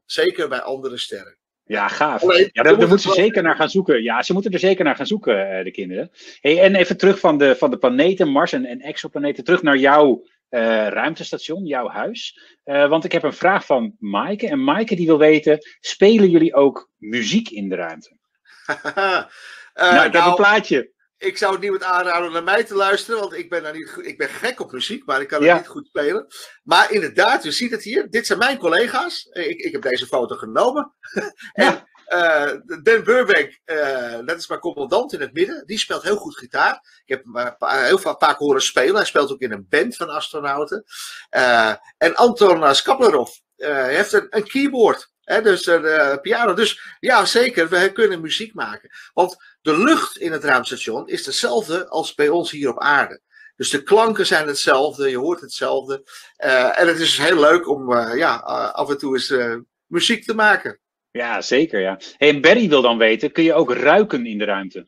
zeker bij andere sterren. Ja, gaaf. Alleen, Ja, daar moeten ze zeker naar gaan zoeken. Ja, ze moeten er zeker naar gaan zoeken, de kinderen. Hey, en even terug van de planeten, Mars en exoplaneten, terug naar jouw ruimtestation, jouw huis. Want ik heb een vraag van Maaike. En Maaike die wil weten, spelen jullie ook muziek in de ruimte? Nou, ik heb een plaatje. Ik zou het niemand aanraden naar mij te luisteren, want ik ben daar niet goed. Ik ben gek op muziek, maar ik kan het niet goed spelen. Maar inderdaad, u ziet het hier. Dit zijn mijn collega's. Ik heb deze foto genomen. En Dan Burbank, dat is mijn commandant in het midden. Die speelt heel goed gitaar. Ik heb hem heel vaak horen spelen. Hij speelt ook in een band van astronauten. En Anton Skaplerov heeft een keyboard. Dus een piano. Dus ja, zeker, we kunnen muziek maken. Want de lucht in het ruimtestation is hetzelfde als bij ons hier op aarde. Dus de klanken zijn hetzelfde, je hoort hetzelfde. En het is heel leuk om af en toe eens muziek te maken. Ja, zeker. Ja. Hey, en Barry wil dan weten, kun je ook ruiken in de ruimte?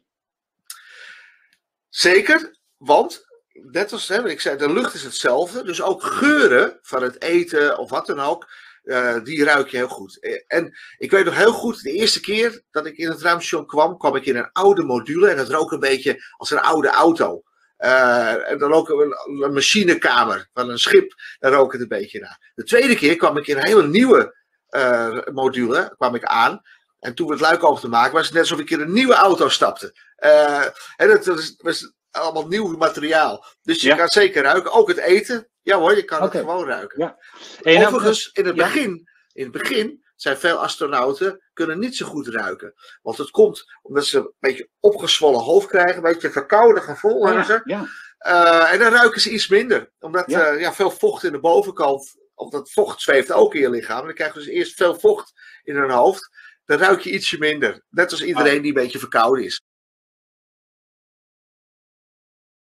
Zeker, want net als ik zei, de lucht is hetzelfde. Dus ook geuren van het eten of wat dan ook. Die ruik je heel goed. En ik weet nog heel goed, de eerste keer dat ik in het ruimtestation kwam ik in een oude module. En dat rook een beetje als een oude auto. En dan ook een machinekamer van een schip. Daar rook het een beetje naar. De tweede keer kwam ik in een hele nieuwe module aan. En toen we het luik open te maken, was het net alsof ik in een nieuwe auto stapte. En het was allemaal nieuw materiaal. Dus je kan zeker ruiken. Ook het eten. Ja hoor, je kan het gewoon ruiken. Ja. Overigens, in het begin zijn veel astronauten kunnen niet zo goed ruiken. Want het komt omdat ze een beetje opgezwollen hoofd krijgen, een beetje verkouden gevoel hebben ze. En dan ruiken ze iets minder. Omdat veel vocht in de bovenkant, of dat vocht zweeft ook in je lichaam. En dan krijgen ze dus eerst veel vocht in hun hoofd. Dan ruik je ietsje minder. Net als iedereen die een beetje verkouden is.